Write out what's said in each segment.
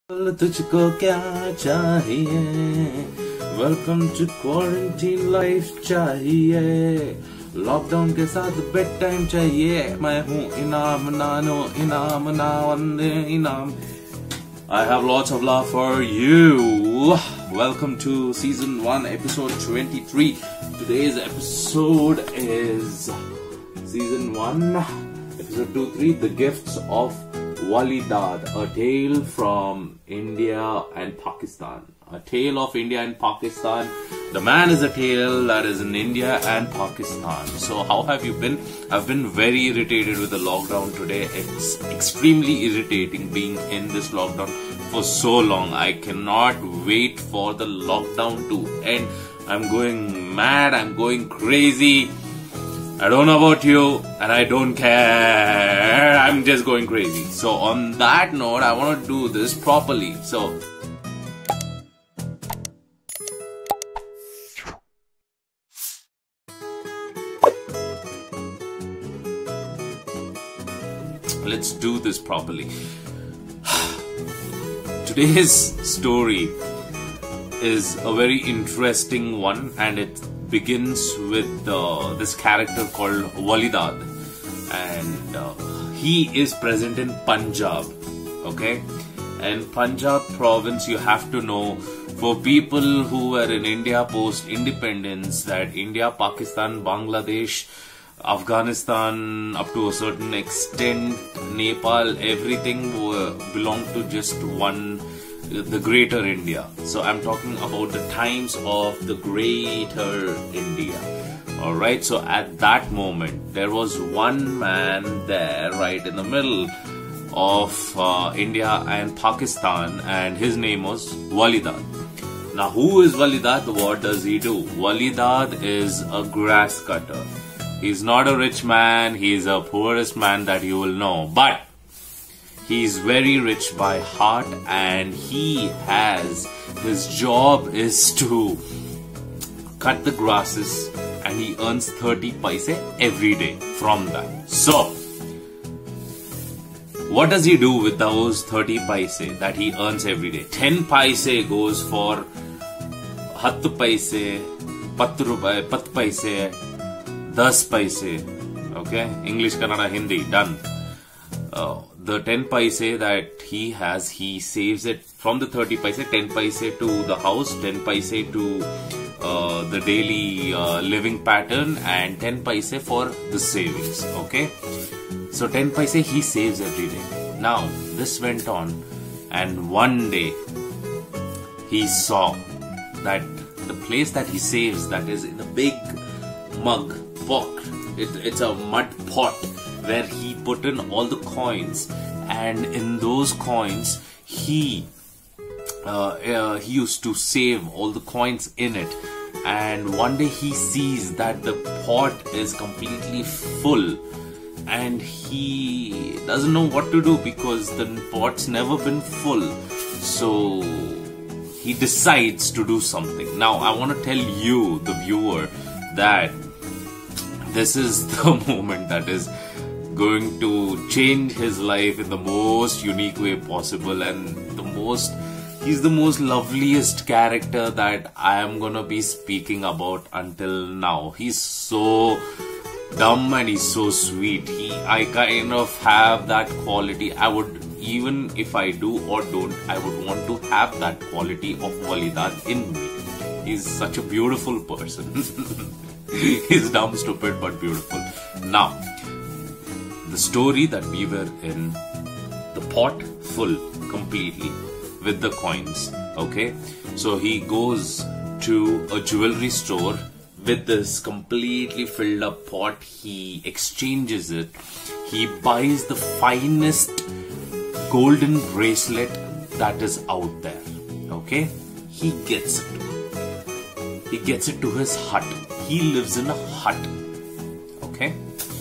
तुझको क्या चाहिए? वेलकम टू क्वारंटीन लाइफ चाहिए। लॉकडाउन के साथ बेड टाइम चाहिए। मैं हूँ इनाम नानो इनाम ना वंदे इनाम। I have lots of love for you. Welcome to season 1 episode 23. Today's episode is season 1 episode 2-3, The Gifts of Wali Dad, a tale from India and Pakistan. A tale of India and Pakistan. The man is a tale that is in India and Pakistan. So how have you been? I've been very irritated with the lockdown today. It's extremely irritating being in this lockdown for so long. I cannot wait for the lockdown to end. I'm going mad. I'm going crazy. I don't know about you, and I don't care. I'm just going crazy. So on that note, I want to do this properly. So let's do this properly. Today's story is a very interesting one, and it begins with this character called Wali Dad, and he is present in Punjab. Okay, and Punjab province, you have to know, for people who were in India post independence, that India, Pakistan, Bangladesh, Afghanistan, up to a certain extent, Nepal, everything belonged to just one, the greater India. So I'm talking about the times of the greater India. Alright, so at that moment, there was one man there right in the middle of India and Pakistan, and his name was Wali Dad. Now, who is Wali Dad? What does he do? Wali Dad is a grass cutter. He's not a rich man, he's a poorest man that you will know, but he's very rich by heart, and his job is to cut the grasses, and he earns 30 paise every day from that. So, what does he do with those 30 paise that he earns every day? 10 paise goes for 10 paise, 10 paise, 10 paise, okay? English, Kannada, Hindi, done. The 10 paise that he has, he saves it from the 30 paise, 10 paise to the house, 10 paise to the daily living pattern, and 10 paise for the savings, okay? So 10 paise he saves every day. Now, this went on, and one day he saw that the place that he saves, that is in a big mug, pot, it's a mud pot, where he put in all the coins, and in those coins he used to save all the coins in it. And one day he sees that the pot is completely full, and he doesn't know what to do because the pot's never been full. So he decides to do something. Now I want to tell you, the viewer, that this is the moment that is going to change his life in the most unique way possible, and he's the most loveliest character that I am gonna be speaking about until now. He's so dumb and he's so sweet. I kind of have that quality. I would, even if I do or don't, I would want to have that quality of Wali Dad in me. He's such a beautiful person. He's dumb, stupid, but beautiful. Now, the story that we were in, the pot full completely with the coins, okay? So he goes to a jewelry store with this completely filled up pot. He exchanges it. He buys the finest golden bracelet that is out there, okay? He gets it. He gets it to his hut. He lives in a hut, okay?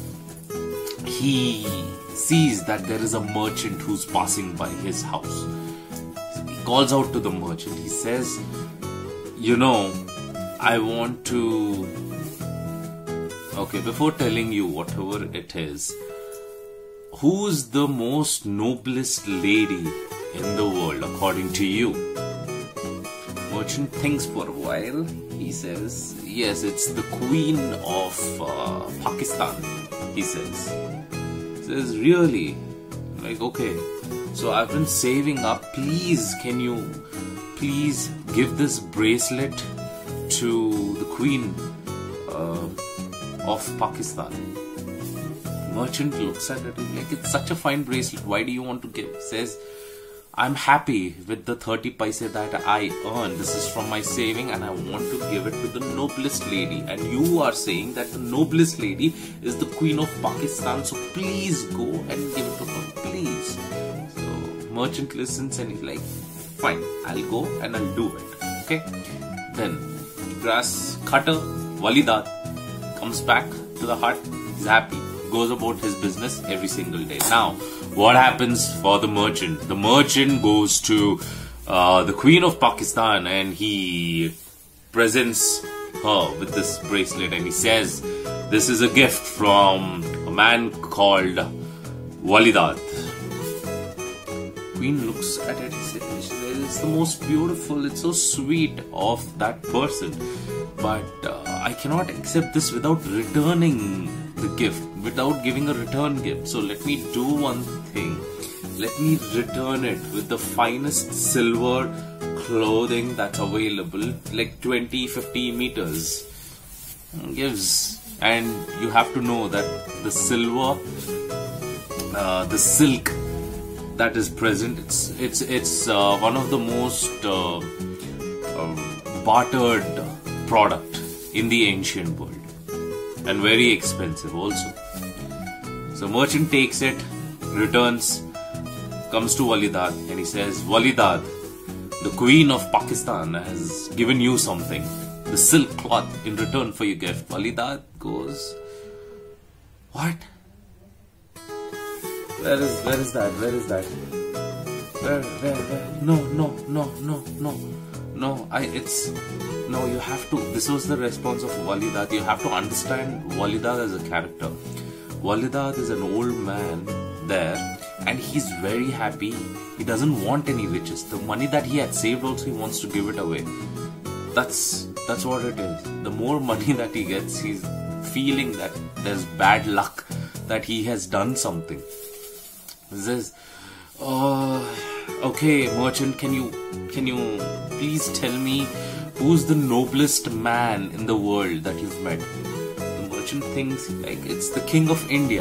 He sees that there is a merchant who's passing by his house. He calls out to the merchant. He says, you know, I want to... Okay, before telling you whatever it is, who's the most noblest lady in the world according to you? Merchant thinks for a while. He says, yes, it's the Queen of Pakistan, he says. He says, really? Like, okay, so I've been saving up. Please, can you please give this bracelet to the Queen of Pakistan? Merchant looks at it like, it's such a fine bracelet. Why do you want to give? Says, I'm happy with the 30 paise that I earn. This is from my saving and I want to give it to the noblest lady. And you are saying that the noblest lady is the Queen of Pakistan. So please go and give it to her. Please. So merchant listens and he's like, fine, I'll go and I'll do it. Okay. Then grass cutter Walidat comes back to the hut. He's happy. Goes about his business every single day. Now, what happens for the merchant? The merchant goes to the Queen of Pakistan and he presents her with this bracelet and he says, this is a gift from a man called Walidat. Queen looks at it and says, it's the most beautiful, it's so sweet of that person. But I cannot accept this without returning the gift, without giving a return gift. So let me do one thing. Let me return it with the finest silver clothing that's available, like 20-50 meters. Gives, and you have to know that the silver, the silk that is present, it's one of the most bartered product in the ancient world. And very expensive also. So merchant takes it, returns, comes to Walidat and he says, Walidat, the Queen of Pakistan has given you something, the silk cloth in return for your gift. Walidat goes, what? Where is that? Where? No, you have to, this was the response of Walidat. You have to understand Walidat as a character. Walidat is an old man there and he's very happy. He doesn't want any riches. The money that he had saved also, he wants to give it away. That's what it is. The more money that he gets, he's feeling that there's bad luck, that he has done something. He says, okay, merchant, can you please tell me who's the noblest man in the world that you've met? The merchant thinks like it's the King of India.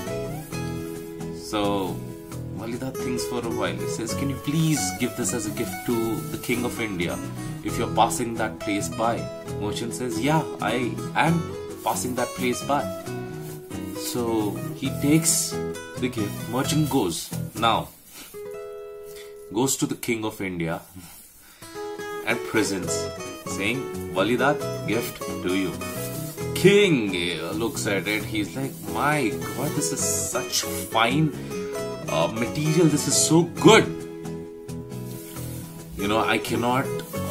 So Walidat thinks for a while. He says, can you please give this as a gift to the King of India if you're passing that place by? Merchant says, yeah, I am passing that place by. So he takes the gift. Merchant goes. Now, goes to the King of India and presents, saying, Walidat, gift to you. King looks at it. He's like, my God, this is such fine material. This is so good. You know, I cannot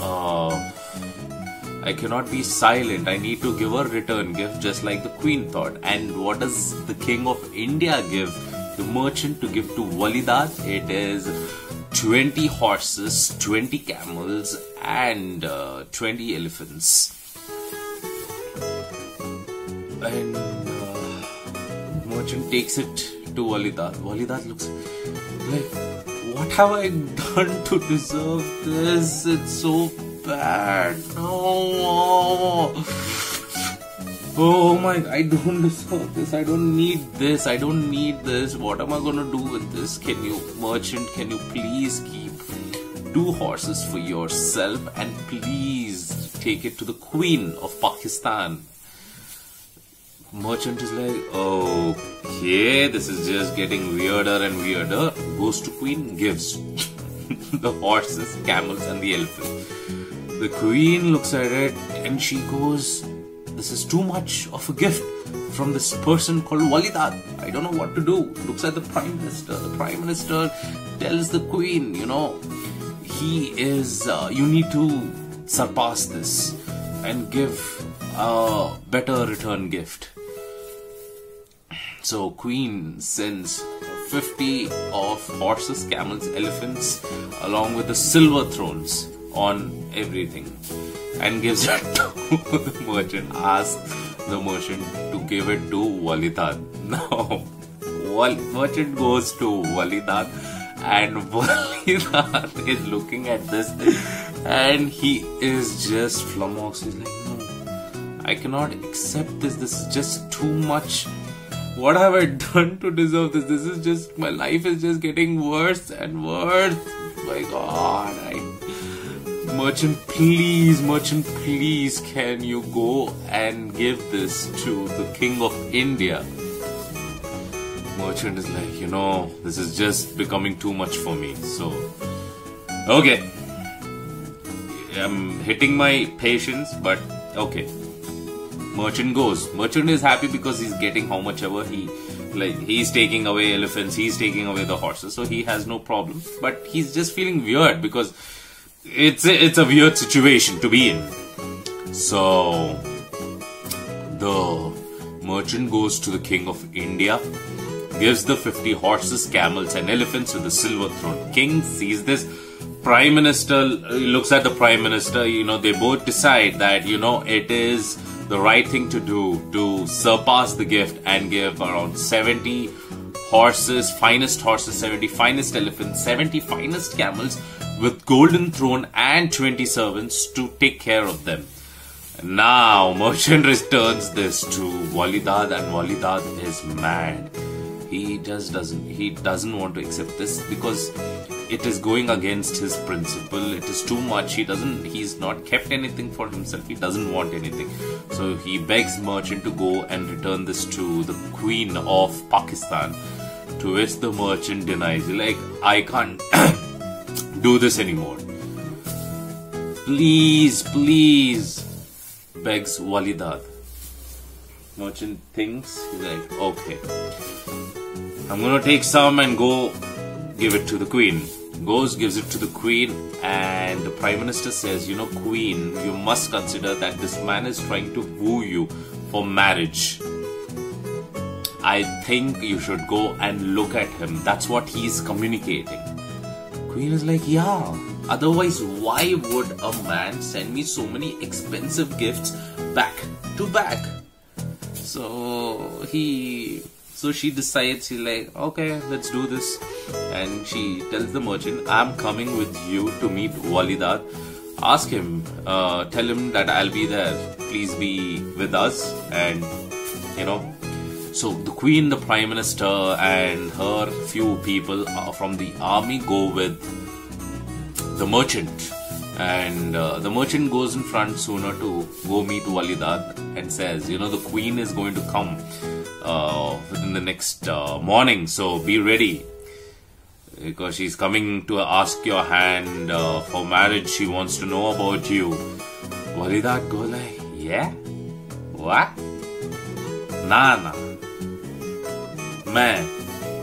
be silent. I need to give a return gift, just like the Queen thought. And what does the King of India give the merchant to give to Walidat? It is 20 horses, 20 camels and 20 elephants. And merchant takes it to Walidat. Walidat looks like, what have I done to deserve this? It's so bad. No. Oh my, I don't deserve this. I don't need this. I don't need this. What am I gonna do with this? Can you, merchant, can you please keep 2 horses for yourself and please take it to the Queen of Pakistan? Merchant is like, okay, this is just getting weirder and weirder. Goes to Queen, gives the horses, camels and the elephant. The Queen looks at it and she goes, this is too much of a gift from this person called Walidat. I don't know what to do. Looks at the Prime Minister. The Prime Minister tells the Queen, you know, he is, you need to surpass this and give better return gift. So Queen sends 50 of horses, camels, elephants, along with the silver thrones on everything, and gives it to the merchant. Asks the merchant to give it to Walidad. Now, merchant goes to Walidad, and Walidad is looking at this, and he is just flummoxed. He's like, no, I cannot accept this. This is just too much. What have I done to deserve this? This is just, my life is just getting worse and worse. My God, merchant, please, can you go and give this to the King of India? Merchant is like, you know, this is just becoming too much for me. So, okay, I'm hitting my patience, but okay. Merchant goes. Merchant is happy because he's getting how much ever he's taking away elephants, he's taking away the horses, so he has no problem. But he's just feeling weird because it's a weird situation to be in. So the merchant goes to the King of India, gives the 50 horses, camels and elephants with the silver throne. King sees this. Prime Minister looks at the Prime Minister. You know, they both decide that, you know, it is the right thing to do to surpass the gift and give around 70 horses, 70 finest elephants, 70 finest camels with golden throne and 20 servants to take care of them. Now, merchant returns this to Walidad, and Walidad is mad. He doesn't want to accept this because it is going against his principle. It is too much. He's not kept anything for himself. He doesn't want anything. So he begs merchant to go and return this to the Queen of Pakistan, to which the merchant denies. He's like, I can't do this anymore. Please, begs Walidad. Merchant thinks, he's like, okay, I'm gonna take some and go give it to the Queen. Goes, gives it to the Queen, and the Prime Minister says, you know, Queen, you must consider that this man is trying to woo you for marriage. I think you should go and look at him. That's what he's communicating. Queen is like, yeah, otherwise why would a man send me so many expensive gifts back to back? So she decides, she's like, okay, let's do this. And she tells the merchant, I'm coming with you to meet Walidad. Ask him, tell him that I'll be there. Please be with us. And, you know, so the Queen, the Prime Minister and her few people from the army go with the merchant. And the merchant goes in front sooner to go meet Walidad and says, you know, the Queen is going to come within the next morning, so be ready, because she's coming to ask your hand for marriage. She wants to know about you. Walidad goes like, yeah? What? Nah. Man,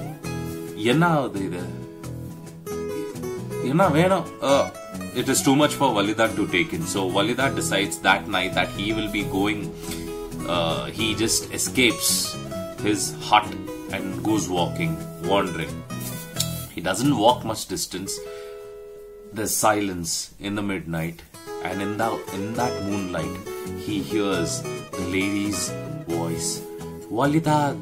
it is too much for Walidad to take in. So Walidad decides that night that he will be going, he just escapes his hut and goes wandering. He doesn't walk much distance. There's silence in the midnight, and in that moonlight, he hears the lady's voice. Walidad,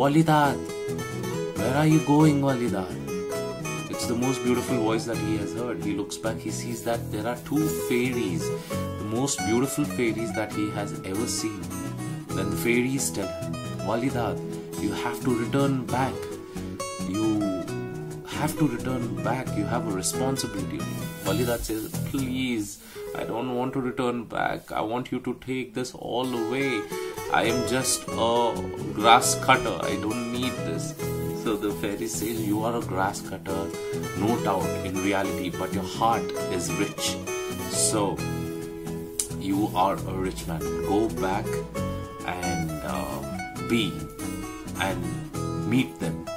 where are you going, Walidad? It's the most beautiful voice that he has heard. He looks back, he sees that there are two fairies, the most beautiful fairies that he has ever seen. Then the fairies tell him, Walidad, you have to return back. You have to return back. You have a responsibility. Walidad says, please, I don't want to return back. I want you to take this all away. I am just a grass cutter. I don't need this. So the fairy says, you are a grass cutter, no doubt, in reality, but your heart is rich. So you are a rich man. Go back and be and meet them.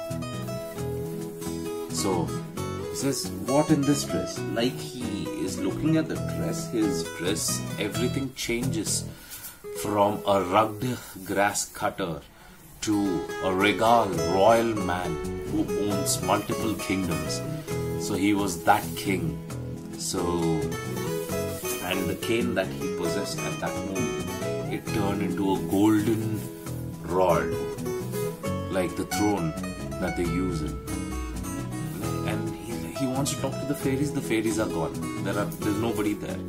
So he says, what in this dress? Like he is looking at the dress, his dress, everything changes from a rugged grass cutter to a regal royal man who owns multiple kingdoms. So he was that king. So, and the cane that he possessed at that moment, it turned into a golden rod, like the throne that they use it. And he wants to talk to the fairies. The fairies are gone. There's nobody there.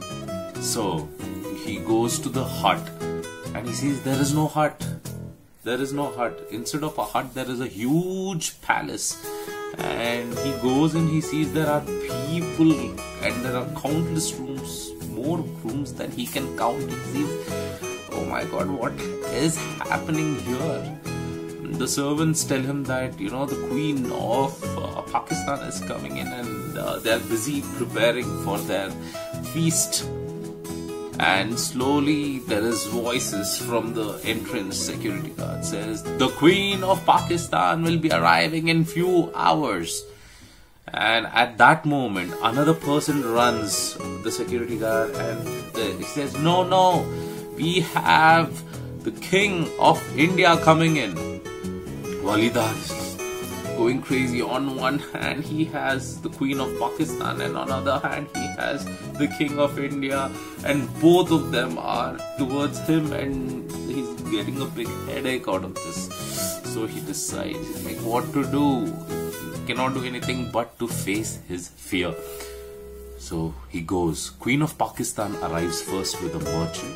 So he goes to the hut and he sees there is no hut. There is no hut. Instead of a hut, there is a huge palace. And he goes and he sees there are people and there are countless rooms, more rooms than he can count. He sees, oh my God, what is happening here? The servants tell him that, the Queen of Pakistan is coming in and they are busy preparing for their feast. And slowly there is voices from the entrance. Security guard says, the Queen of Pakistan will be arriving in few hours. And at that moment, another person runs, the security guard, and he says, no, we have the King of India coming in. Walidad is going crazy. On one hand, he has the Queen of Pakistan, and on the other hand, he has the King of India, and both of them are towards him, and he's getting a big headache out of this. So he decides, like, what to do. He cannot do anything but to face his fear. So he goes. Queen of Pakistan arrives first with a merchant.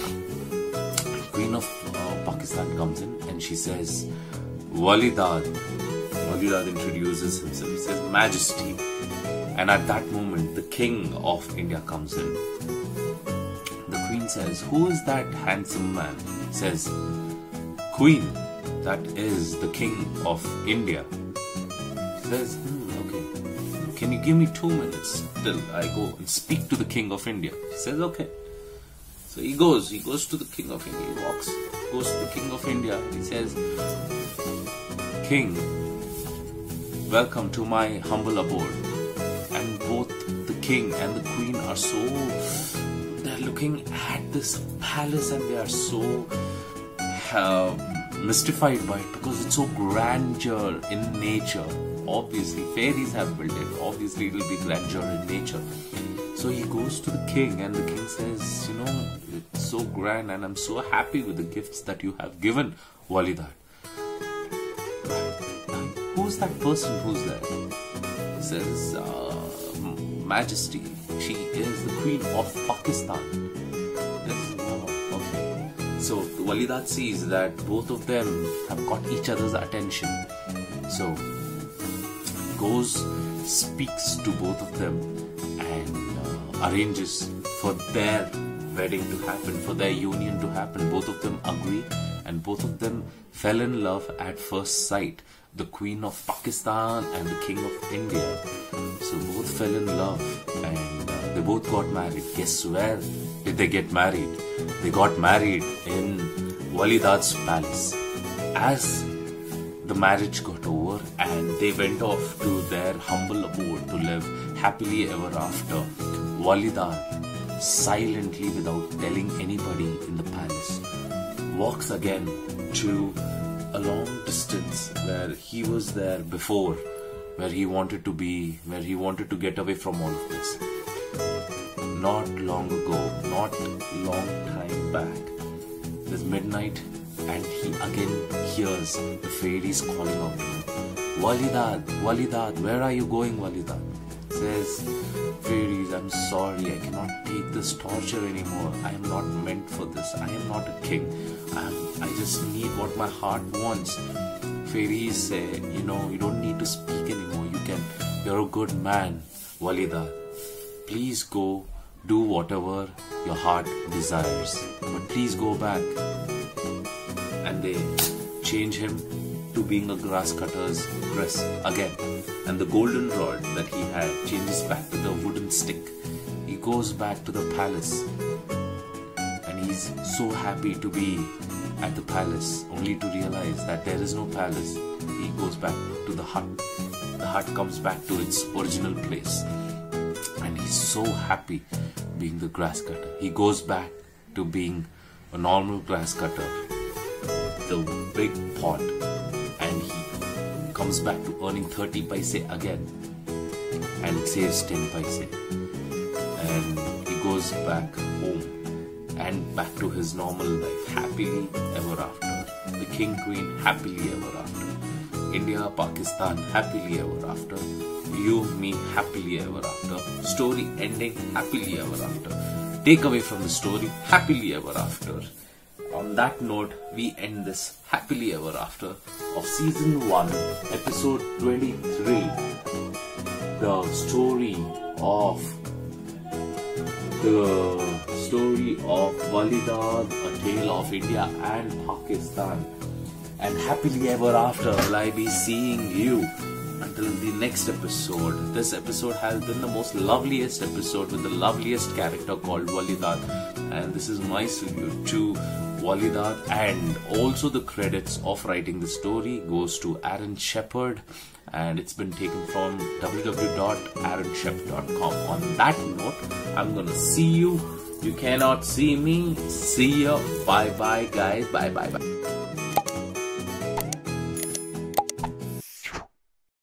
Queen of Pakistan comes in and she says, Walidad. Walidad introduces himself. He says, Majesty. And at that moment, the King of India comes in. The Queen says, who is that handsome man? He says, Queen, that is the King of India. He says, okay. Can you give me 2 minutes till I go and speak to the King of India? He says, okay. So he goes to the King of India. He goes to the King of India. He says, King, welcome to my humble abode. And both the King and the Queen are they're looking at this palace and they are so mystified by it because it's so grandeur in nature. Obviously, fairies have built it. Obviously, it will be grandeur in nature. So he goes to the king and the king says, it's so grand and I'm so happy with the gifts that you have given, Walidad. Who's that person who's there? He says, Majesty, she is the Queen of Pakistan. Yes, okay. So Walidad sees that both of them have got each other's attention. So goes, speaks to both of them and arranges for their wedding to happen, for their union to happen. Both of them agree and both of them fell in love at first sight. The Queen of Pakistan and the King of India. So both fell in love and they both got married. Guess where did they get married? They got married in Walidad's palace. As the marriage got over and they went off to their humble abode to live happily ever after, Walidad, silently without telling anybody in the palace, walks again to a long distance where he was there before, where he wanted to be, where he wanted to get away from all of this. Not long ago, not long time back, it is midnight and he again hears the fairies calling out to him. Walidad, Walidad, where are you going, Walidad? Says, fairies, I'm sorry, I cannot take this torture anymore. I am not meant for this. I am not a king. I just need what my heart wants. Fairies say, you don't need to speak anymore. You're a good man, Walidad. Please go do whatever your heart desires. But please go back. And they change him to being a grass cutter's dress again. And the golden rod that he had changes back to the wooden stick. He goes back to the palace. And he's so happy to be at the palace, only to realize that there is no palace. He goes back to the hut. The hut comes back to its original place. And he's so happy being the grass cutter. He goes back to being a normal grass cutter. the big pot, and he comes back to earning 30 paise again, and saves 10 paise, and he goes back home and back to his normal life, happily ever after. The king, queen, happily ever after. India, Pakistan, happily ever after. You, me, happily ever after. Story ending, happily ever after. Takeaway from the story, happily ever after. On that note, we end this happily ever after of season 1, episode 23. The story of Walidad, a tale of India and Pakistan. And happily ever after will I be seeing you until the next episode. This episode has been the most loveliest episode with the loveliest character called Walidad, and this is my salute to Walidad, and also the credits of writing the story goes to Aaron Shepard, and it's been taken from www.aaronshepard.com. On that note, I'm gonna see you. You cannot see me. See ya. Bye bye guys. Bye bye bye.